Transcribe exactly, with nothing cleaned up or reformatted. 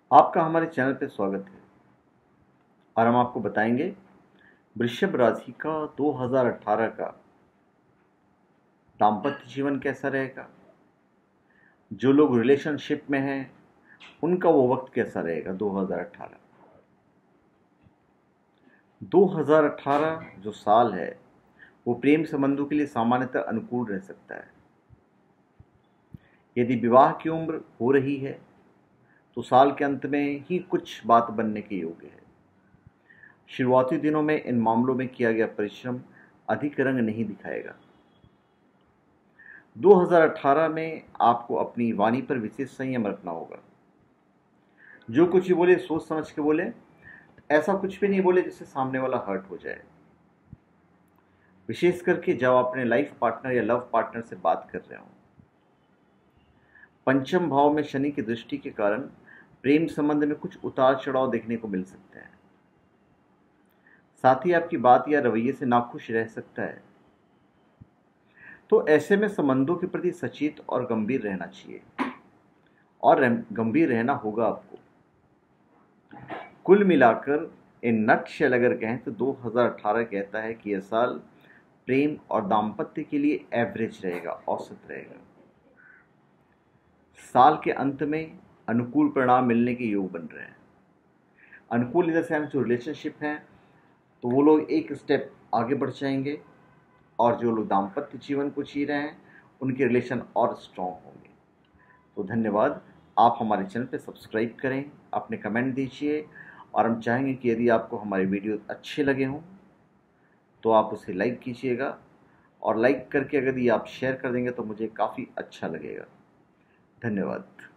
आपका हमारे चैनल पे स्वागत है और हम आपको बताएंगे वृषभ राशि का दो हज़ार अठारह का दाम्पत्य जीवन कैसा रहेगा। जो लोग रिलेशनशिप में हैं उनका वो वक्त कैसा रहेगा। दो हज़ार अठारह दो हज़ार अठारह जो साल है वो प्रेम संबंधों के लिए सामान्यतः अनुकूल रह सकता है। यदि विवाह की उम्र हो रही है तो साल के अंत में ही कुछ बात बनने के योग्य है। शुरुआती दिनों में इन मामलों में किया गया परिश्रम अधिक रंग नहीं दिखाएगा। दो हज़ार अठारह में आपको अपनी वाणी पर विशेष संयम रखना होगा। जो कुछ भी बोले सोच समझ के बोले, ऐसा कुछ भी नहीं बोले जिससे सामने वाला हर्ट हो जाए। विशेष करके जब आप अपने लाइफ पार्टनर या लव पार्टनर से बात कर रहे हो। पंचम भाव में शनि की दृष्टि के कारण प्रेम संबंध में कुछ उतार चढ़ाव देखने को मिल सकते हैं। साथ ही आपकी बात या रवैये से नाखुश रह सकता है। तो ऐसे में संबंधों के प्रति सचेत और गंभीर रहना चाहिए और गंभीर रहना होगा आपको। कुल मिलाकर इन नटशेल अगर कहें तो दो हज़ार अठारह कहता है कि यह साल प्रेम और दाम्पत्य के लिए एवरेज रहेगा, औसत रहेगा। साल के अंत में अनुकूल परिणाम मिलने के योग बन रहे हैं। अनुकूल इन द सेंस जो रिलेशनशिप हैं तो वो लोग एक स्टेप आगे बढ़ जाएंगे और जो लोग दाम्पत्य जीवन को जी रहे हैं उनके रिलेशन और स्ट्रॉन्ग होंगे। तो धन्यवाद। आप हमारे चैनल पे सब्सक्राइब करें, अपने कमेंट दीजिए और हम चाहेंगे कि यदि आपको हमारे वीडियो अच्छे लगे हों तो आप उसे लाइक कीजिएगा और लाइक करके अगर ये आप शेयर कर देंगे तो मुझे काफ़ी अच्छा लगेगा। धन्यवाद।